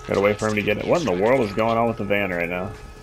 Gotta wait for him to get it. What in the world is going on with the van right now?